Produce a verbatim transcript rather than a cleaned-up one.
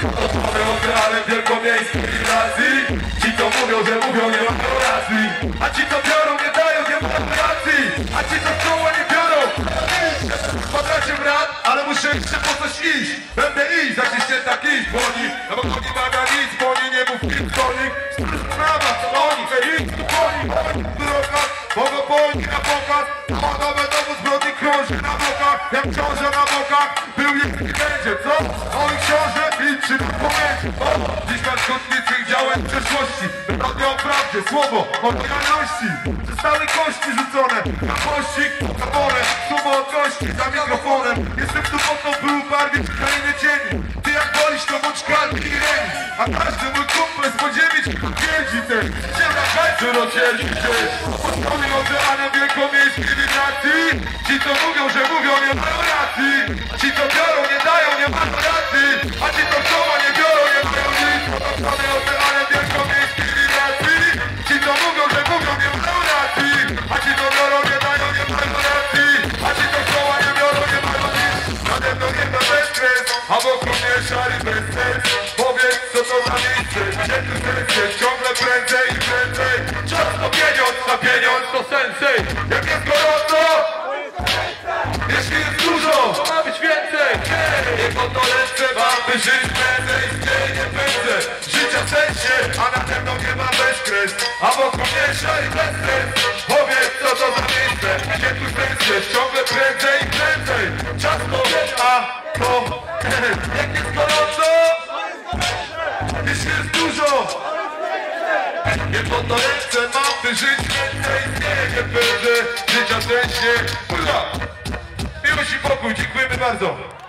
Otoczony oceanem wielkomiejskiej racji. Ci co mówią, że mówią, nie ma racji. A ci co biorą, nie dają, nie ma racji. A ci co chcą, nie biorą. Wpadacie w rad, ale muszę jeszcze po coś iść. Będę iść, za gdzieś tak iść, bo oni, no bo oni maga nic, bo oni nie mów nic do nich. Sprawa, to oni, ej, idź tu po nich. Droga, mogą po nich na pokaz. Nowe dowód zbrodni krąży na bokach. Jak książę na bokach, był jest i będzie, co? Oj książę i czy na pamięci. O, dziś na skutnicy działań w przeszłości. Wygodnie o prawdzie, słowo, o lojalności. Zostały kości rzucone na pościg, na pole, sumo od kości, za mikrofonem. Jestem tu po to, by ubarwić krainę cieni. Ty jak wolisz, to bądź kalki i reni. A każdy mój kumpel z podziemi twierdzi też. Ziemia kończy rozdzieli się. Otoczony oceanem wielkomiejskiej wibracji. Ci co mówią, że mówią, nie mają racji. Ci co biorą, nie dają, nie mają racji. A ci co chcą, a nie biorą, nie mają nic. Otoczony oceanem wielkomiejskiej wibracji. Ci co mówią, że mówią, nie mają racji. A ci co biorą, nie dają, nie mają racji. A ci co chcą, a nie biorą, nie mają nic. Nade mną nie ma bezkres, a wokół mnie szary bezsens. Powiedz co to za miejsce, gdzie tu sens jest. Ciągle prędzej i prędzej. Czas to pieniądz, a pieniądz to sensej. Jak jest gorąco, jeśli jest dużo, to ma być więcej. Nie pod to lecę, mamy żyć prędzej. Istnieje nie pędzę, życia w sensie. A nade mną nie ma bezkres, a wokół mnie szary bezsens. Powiedz co to za miejsce, gdzie tu sens jest. Ciągle prędzej i prędzej. Czas to jest, a to jak jest gorąco, jeśli jest dużo, nie pod to lecę, mamy żyć więcej. Istnieje nie pędzę, życia w sensie. Kurwa! Miłość i pokój, dziękujemy bardzo.